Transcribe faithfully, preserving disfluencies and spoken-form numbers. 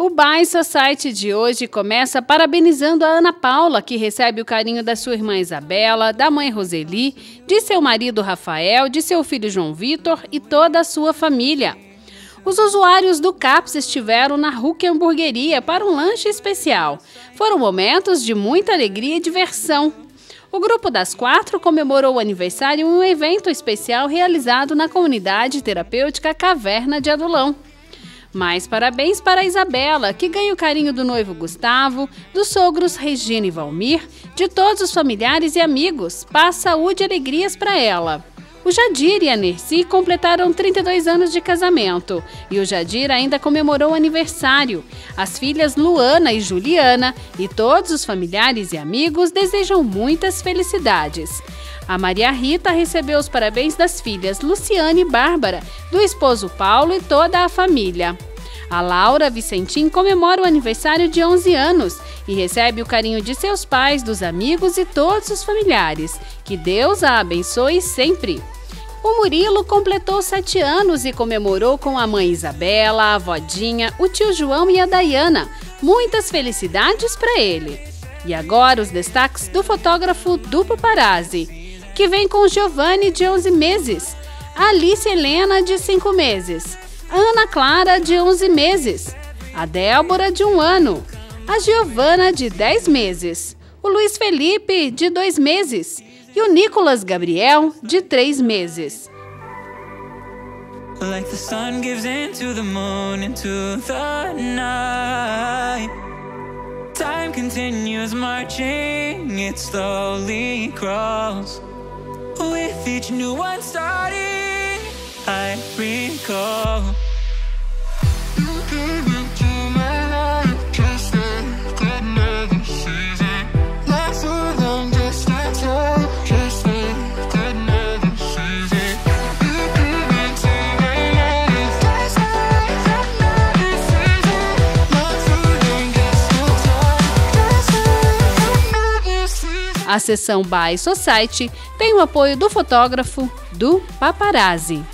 O Bye Society de hoje começa parabenizando a Ana Paula, que recebe o carinho da sua irmã Isabela, da mãe Roseli, de seu marido Rafael, de seu filho João Vitor e toda a sua família. Os usuários do CAPS estiveram na Hulk Hamburgueria para um lanche especial. Foram momentos de muita alegria e diversão. O Grupo das Quatro comemorou o aniversário em um evento especial realizado na comunidade terapêutica Caverna de Adulão. Mais parabéns para a Isabela, que ganha o carinho do noivo Gustavo, dos sogros Regina e Valmir, de todos os familiares e amigos. Paz, saúde e alegrias para ela. O Jadir e a Nercy completaram trinta e dois anos de casamento e o Jadir ainda comemorou o aniversário. As filhas Luana e Juliana e todos os familiares e amigos desejam muitas felicidades. A Maria Rita recebeu os parabéns das filhas Luciane e Bárbara, do esposo Paulo e toda a família. A Laura Vicentim comemora o aniversário de onze anos e recebe o carinho de seus pais, dos amigos e todos os familiares. Que Deus a abençoe sempre. O Murilo completou sete anos e comemorou com a mãe Isabela, a avó Dinha, o tio João e a Dayana. Muitas felicidades para ele. E agora os destaques do fotógrafo do Paparazzi, que vem com Giovanni, de onze meses, a Alice Helena, de cinco meses, a Ana Clara, de onze meses, a Débora, de um ano, a Giovana, de dez meses, o Luiz Felipe, de dois meses, e o Nicolas Gabriel, de três meses. Like the sun gives into the moon, into the night. Time continues marching, it slowly crawls. With each new one starting, I recall. You came into my life just like another season. Not so long, just a time, just like another season. You came into my life just like another season. Not so long, just a time, just like another season. A seção Bye Society tem o apoio do fotógrafo do Paparazzi.